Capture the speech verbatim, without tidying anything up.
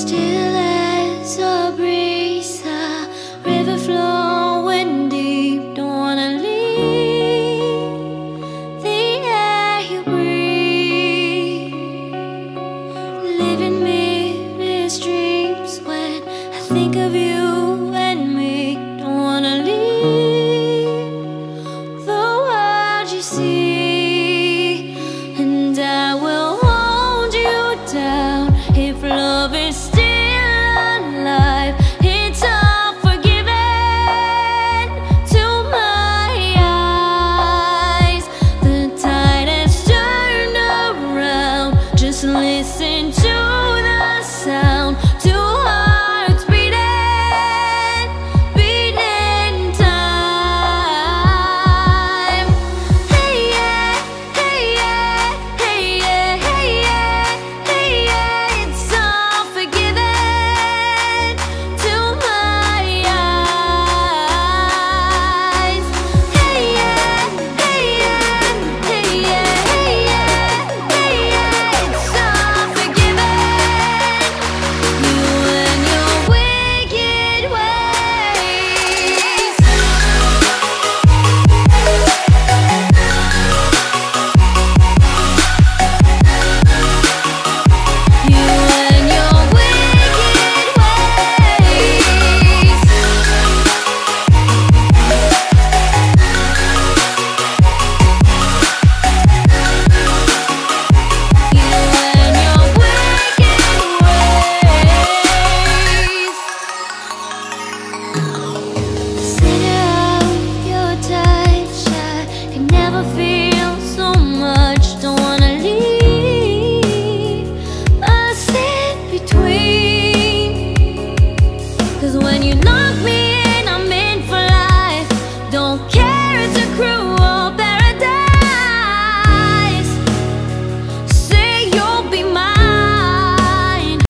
still as a breeze, a river flowing deep. Don't wanna leave the air you breathe. Living mirrors dreams when I think of you and me. Don't wanna leave the world you see, and I will hold you down if love is still alive. It's all forgiven to my eyes. The tide has turned around. Just listen to the sound. Two hearts beating, beating time. Hey yeah, hey yeah, hey yeah, hey yeah, hey yeah. It's all forgiven to my eyes. Hey yeah, hey yeah, hey yeah, hey yeah, hey yeah. It's all forgiven. You and your wicked ways. You and your wicked ways. You and your wicked ways. Center of your touch, I can never feel so much.